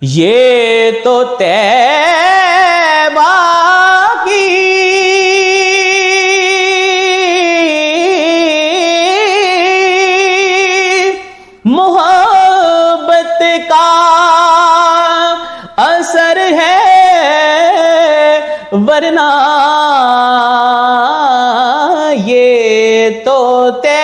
ये तो तैबा की मोहब्बत का असर है, वरना ये तो